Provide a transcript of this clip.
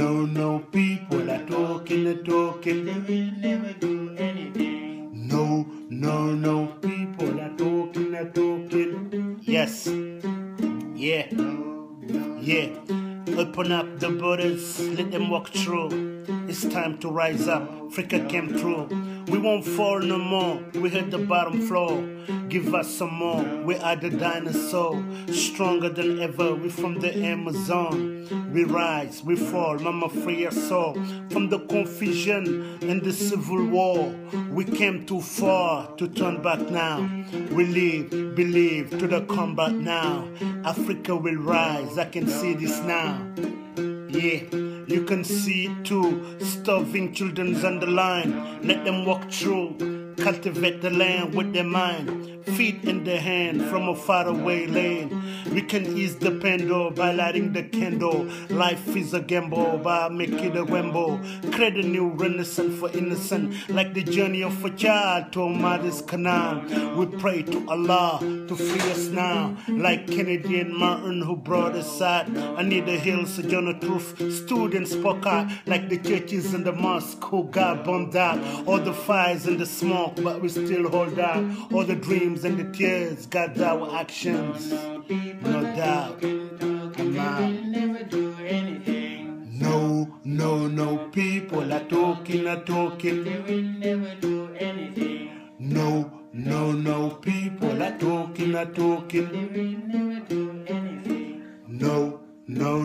no, people are talking and talking. They will never do anything. No, people are talking and talking. Yes, yeah, yeah. Open up the borders, let them walk through. It's time to rise up. Africa came through. We won't fall no more. We hit the bottom floor. Give us some more. We are the dinosaur, stronger than ever. We from the Amazon. We rise, we fall. Mama, free us all from the confusion and the civil war. We came too far to turn back now. We live, believe to the combat now. Africa will rise. I can see this now. Yeah, you can see it too. Starving children's on the line. Let them walk through. Cultivate the land with their mind. Feet in the hand from a faraway lane. We can ease the pendle by lighting the candle. Life is a gamble, but make it a ramble. Create a new renaissance for innocent, like the journey of a child to a mother's canal. We pray to Allah to free us now, like Kennedy and Martin who brought us out. I need the hills, Sojourner Truth. Students spoke out like the churches and the mosque who got bombed out. All the fires and the smoke, but we still hold out. All the dreams and the tears got our actions. No doubt. I'm out. Never do anything. No, people are talking. They will never do anything. No, people are talking. They will never do anything. No.